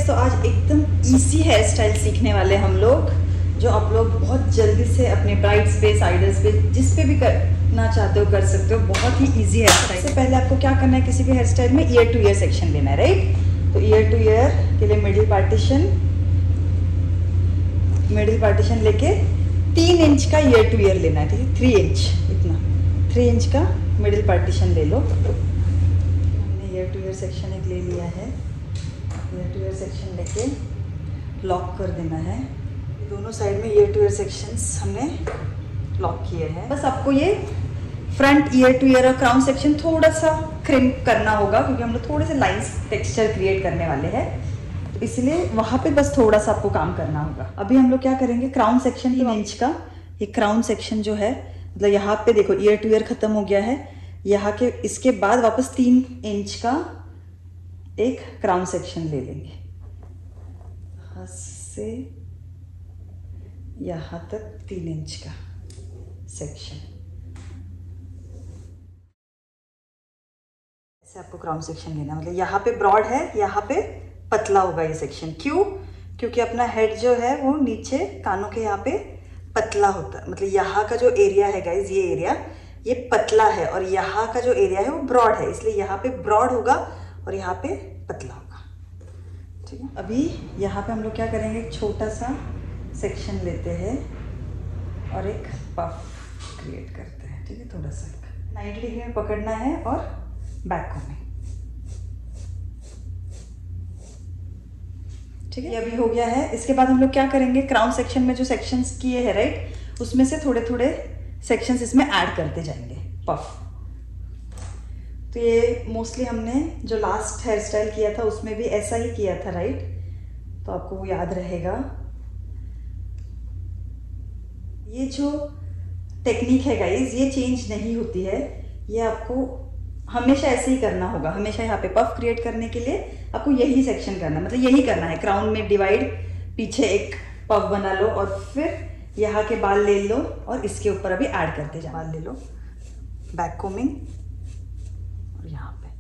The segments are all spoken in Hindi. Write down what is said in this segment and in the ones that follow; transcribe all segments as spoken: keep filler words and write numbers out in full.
गाइस, तो आज एकदम इजी हेयर स्टाइल सीखने वाले हम लोग, जो आप लोग बहुत जल्दी से अपने ब्राइड्स पे, साइडर्स पे, जिस पे भी करना चाहते हो कर सकते हो। बहुत ही इजी हेयर स्टाइल। सबसे पहले आपको क्या करना है, किसी भी हेयर स्टाइल में ईयर टू ईयर सेक्शन लेना है, राइट। तो ईयर टू ईयर के लिए मिडिल पार्टीशन मिडिल पार्टीशन लेके तीन इंच का ईयर टू ईयर लेना है, ठीक है। थ्री इंच इतना थ्री इंच का मिडिल पार्टीशन ले लो। हमने ईयर टू ईयर सेक्शन एक ले लिया है। ईयर टू ईयर सेक्शन लेके लॉक कर देना है। दोनों साइड में ईयर टू ईयर सेक्शंस हमने लॉक किए हैं। बस आपको ये फ्रंट ईयर टू ईयर और क्राउन सेक्शन थोड़ा सा क्रिम्प करना होगा, क्योंकि हम लोग थोड़े से लाइंस टेक्सचर क्रिएट करने वाले हैं, तो इसलिए वहाँ पे बस थोड़ा सा आपको काम करना होगा। अभी हम लोग क्या करेंगे, क्राउन सेक्शन तीन इंच का, ये क्राउन सेक्शन जो है, मतलब यहाँ पे देखो ईयर टू ईयर खत्म हो गया है, यहाँ के इसके बाद वापस तीन इंच का एक क्राउन सेक्शन ले लेंगे। यहाँ से यहाँ तक तीन इंच का सेक्शन, ऐसे आपको क्राउन सेक्शन लेना। मतलब यहाँ पे ब्रॉड है, यहाँ पे पतला होगा ये सेक्शन। क्यों? क्योंकि अपना हेड जो है वो नीचे कानों के यहाँ पे पतला होता है। मतलब यहाँ का जो एरिया है गाइज, ये एरिया ये पतला है, और यहाँ का जो एरिया है वो ब्रॉड है, इसलिए यहाँ पे ब्रॉड होगा और यहाँ पे पतला होगा, ठीक है। अभी यहाँ पे हम लोग क्या करेंगे, एक छोटा सा सेक्शन लेते हैं और एक पफ क्रिएट करते हैं, ठीक है। थोड़ा सा नाइन्टी डिग्री में पकड़ना है और बैक को में, ठीक है। ये अभी हो गया है। इसके बाद हम लोग क्या करेंगे, क्राउन सेक्शन में जो सेक्शंस किए हैं, राइट, उसमें से थोड़े थोड़े सेक्शंस इसमें ऐड करते जाएंगे, पफ। तो ये मोस्टली हमने जो लास्ट हेयर स्टाइल किया था उसमें भी ऐसा ही किया था, राइट, तो आपको वो याद रहेगा। ये जो टेक्निक है गाइज, ये चेंज नहीं होती है, ये आपको हमेशा ऐसे ही करना होगा। हमेशा यहाँ पे पफ क्रिएट करने के लिए आपको यही सेक्शन करना है, मतलब यही करना है। क्राउन में डिवाइड, पीछे एक पफ बना लो और फिर यहाँ के बाल ले लो और इसके ऊपर अभी ऐड करते जाओ। बाल ले लो, बैक कोमिंग, और यहाँ पे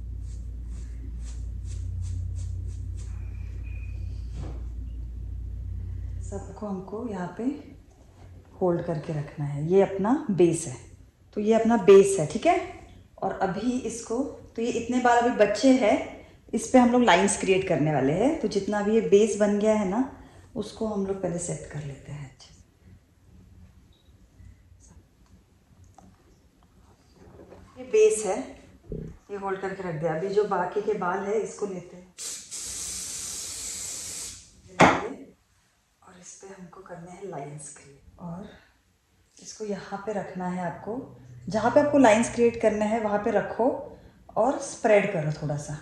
सबको हमको यहाँ पे होल्ड करके रखना है। ये अपना बेस है, तो ये अपना बेस है, ठीक है। और अभी इसको, तो ये इतने बार अभी बच्चे हैं, इस पे हम लोग लाइंस क्रिएट करने वाले हैं। तो जितना भी ये बेस बन गया है ना, उसको हम लोग पहले सेट कर लेते हैं अच्छे से। ये बेस है, ये होल्ड करके रख दिया। अभी जो बाकी के बाल है इसको लेते हैं और इस पे हमको करने हैं लाइंस क्रिएट, और इसको यहाँ पे रखना है। आपको जहाँ पे आपको लाइंस क्रिएट करना है वहाँ पे रखो और स्प्रेड करो थोड़ा सा।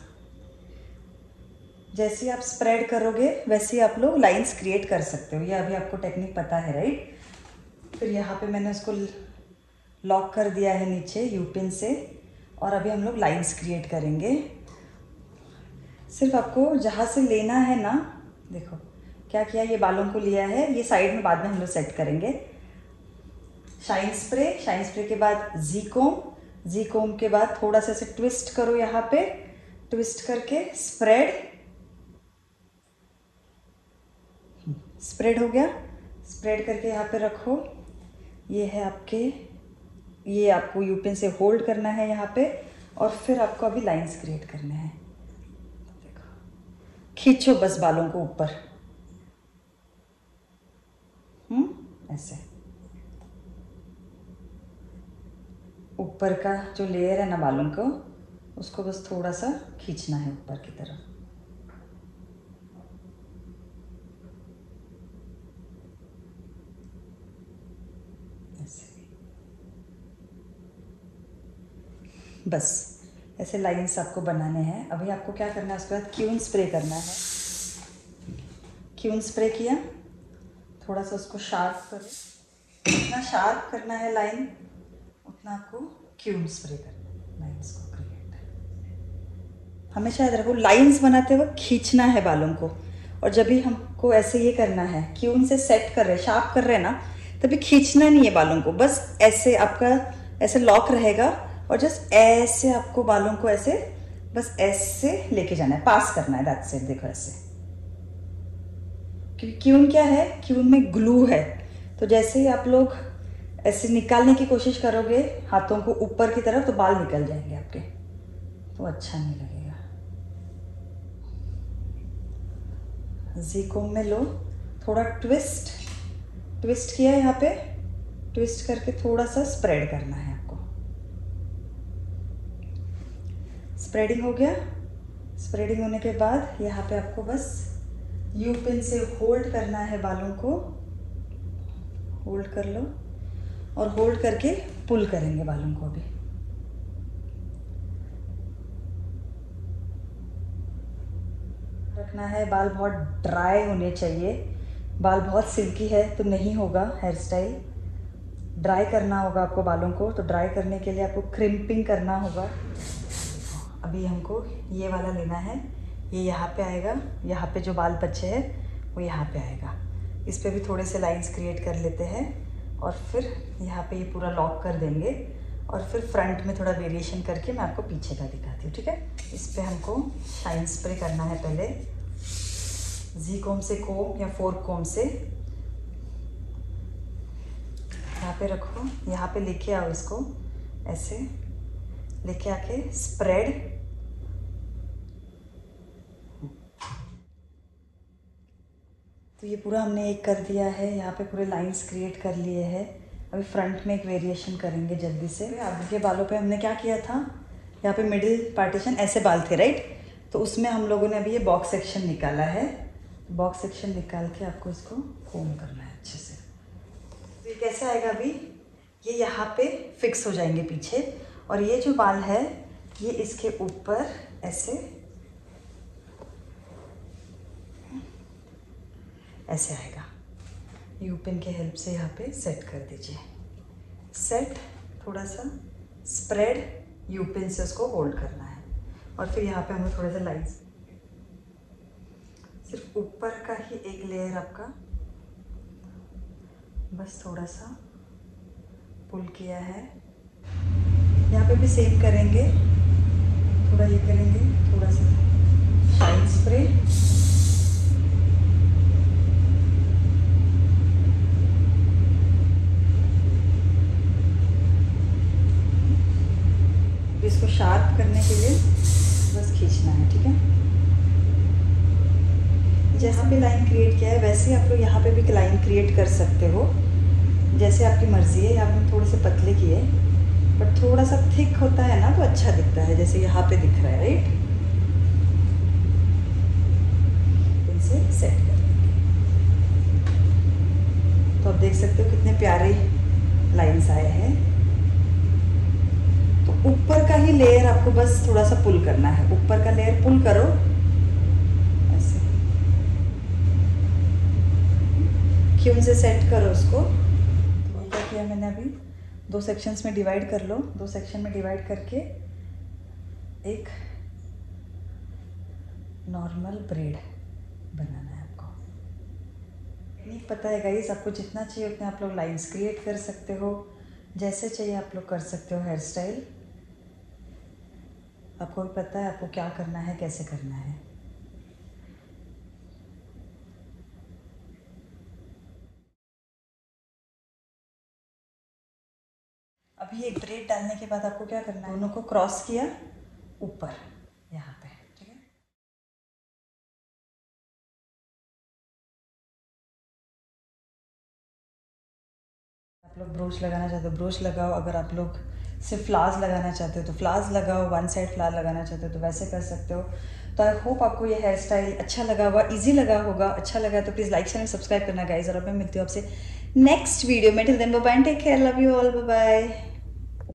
जैसे आप स्प्रेड करोगे वैसे ही आप लोग लाइंस क्रिएट कर सकते हो। ये अभी आपको टेक्निक पता है, राइट। फिर यहाँ पे मैंने उसको लॉक कर दिया है नीचे यू पिन से, और अभी हम लोग लाइंस क्रिएट करेंगे। सिर्फ आपको जहाँ से लेना है ना, देखो क्या किया, ये बालों को लिया है, ये साइड में बाद में हम लोग सेट करेंगे। शाइन स्प्रे, शाइन स्प्रे के बाद जी कोम, जी कोम के बाद थोड़ा सा ऐसे ट्विस्ट करो, यहाँ पे ट्विस्ट करके स्प्रेड, स्प्रेड हो गया। स्प्रेड करके यहाँ पे रखो। ये है आपके, ये आपको यू पिन से होल्ड करना है यहाँ पे, और फिर आपको अभी लाइंस क्रिएट करने हैं। देखो, खींचो बस बालों को ऊपर, हम्म ऐसे ऊपर का जो लेयर है ना बालों को, उसको बस थोड़ा सा खींचना है ऊपर की तरफ। ऐसे बस ऐसे लाइंस आपको बनाने हैं। अभी आपको क्या करना है, उसके बाद क्यून स्प्रे करना है। क्यून स्प्रे किया, थोड़ा सा उसको शार्प करो। जितना शार्प करना है लाइन, उतना आपको क्यून स्प्रे करना है लाइंस को क्रिएट। हमेशा याद रखो, लाइंस बनाते वक्त खींचना है बालों को, और जब भी हमको ऐसे ये करना है, क्यून से सेट कर रहे, शार्प कर रहे हैं ना, तभी खींचना नहीं है बालों को, बस ऐसे आपका ऐसे लॉक रहेगा, और जस्ट ऐसे आपको बालों को ऐसे बस ऐसे लेके जाना है, पास करना है, दैट्स इट। देखो ऐसे क्योंकि क्यून क्या है, क्यून में ग्लू है, तो जैसे ही आप लोग ऐसे निकालने की कोशिश करोगे हाथों को ऊपर की तरफ तो बाल निकल जाएंगे आपके, तो अच्छा नहीं लगेगा। जी कोम में लो, थोड़ा ट्विस्ट ट्विस्ट किया यहाँ पे, ट्विस्ट करके थोड़ा सा स्प्रेड करना है आपको। स्प्रेडिंग हो गया। स्प्रेडिंग होने के बाद यहाँ पे आपको बस यू पिन से होल्ड करना है, बालों को होल्ड कर लो और होल्ड करके पुल करेंगे बालों को। अभी रखना है, बाल बहुत ड्राई होने चाहिए। बाल बहुत सिल्की है तो नहीं होगा हेयर स्टाइल, ड्राई करना होगा आपको बालों को। तो ड्राई करने के लिए आपको क्रिम्पिंग करना होगा। अभी हमको ये वाला लेना है, ये यहाँ पे आएगा, यहाँ पे जो बाल बचे हैं वो यहाँ पे आएगा। इस पे भी थोड़े से लाइंस क्रिएट कर लेते हैं और फिर यहाँ पे ये पूरा लॉक कर देंगे और फिर फ्रंट में थोड़ा वेरिएशन करके मैं आपको पीछे का दिखाती हूँ, ठीक है। इस पे हमको शाइन स्प्रे करना है पहले, जी कोम से कोम या फोर्क कोम से यहाँ पे रखो, यहाँ पे लेके आओ, इसको ऐसे लेके आके स्प्रेड, तो ये पूरा हमने एक कर दिया है। यहाँ पे पूरे लाइंस क्रिएट कर लिए हैं। अभी फ्रंट में एक वेरिएशन करेंगे जल्दी से। आगे के बालों पे हमने क्या किया था, यहाँ पे मिडिल पार्टीशन ऐसे बाल थे राइट, तो उसमें हम लोगों ने अभी ये बॉक्स सेक्शन निकाला है। बॉक्स सेक्शन निकाल के आपको इसको कोम करना है अच्छे से। तो ये कैसे आएगा, अभी ये यहाँ पे फिक्स हो जाएंगे पीछे और ये जो बाल है ये इसके ऊपर ऐसे ऐसे आएगा। यू पिन के हेल्प से यहाँ पे सेट कर दीजिए, सेट, थोड़ा सा स्प्रेड, यू पिन से उसको होल्ड करना है और फिर यहाँ पे हमें थोड़ा सा लाइंस, सिर्फ ऊपर का ही एक लेयर आपका बस थोड़ा सा पुल किया है। यहाँ पे भी सेम करेंगे, थोड़ा ये करेंगे, थोड़ा सा शाइन स्प्रे, इसको शार्प करने के लिए बस खींचना है, ठीक है। जहाँ पे लाइन क्रिएट किया है वैसे आप लोग यहाँ पे भी लाइन क्रिएट कर सकते हो, जैसे आपकी मर्जी है। यहाँ पे थोड़े से पतले किए, बट थोड़ा सा थिक होता है ना तो अच्छा दिखता है, जैसे यहाँ पे दिख रहा है राइट। इनसे सेट कर देंगे तो आप देख सकते हो कितने प्यारे लाइंस आए हैं। तो ऊपर का ही लेयर आपको बस थोड़ा सा पुल करना है, ऊपर का लेयर पुल करो ऐसे, क्यून से सेट करो उसको। तो क्या किया मैंने, अभी दो सेक्शंस में डिवाइड कर लो, दो सेक्शन में डिवाइड करके एक नॉर्मल ब्रेड बनाना है आपको। नहीं पता है गाइस, आपको जितना चाहिए उतने आप लोग लाइंस क्रिएट कर सकते हो, जैसे चाहिए आप लोग कर सकते हो हेयर स्टाइल। आपको भी पता है आपको क्या करना है, कैसे करना है। अभी एक ब्रेड डालने के बाद आपको क्या करना है, दोनों को क्रॉस किया ऊपर यहाँ पे, ठीक है। आप लोग ब्रोच लगाना चाहते हो ब्रोच लगाओ, अगर आप लोग सिर्फ फ्लावर्स लगाना चाहते हो तो फ्लावर्स लगाओ, वन साइड फ्लावर लगाना चाहते हो तो वैसे कर सकते हो। तो आई होप आपको ये हेयर स्टाइल अच्छा लगा होगा, इजी लगा होगा। अच्छा लगा तो प्लीज़ लाइक चैनल सब्सक्राइब करना गाइस, और अब मैं मिलती हूँ आपसे नेक्स्ट वीडियो में। Till then bye bye, take care, love you all, bye bye.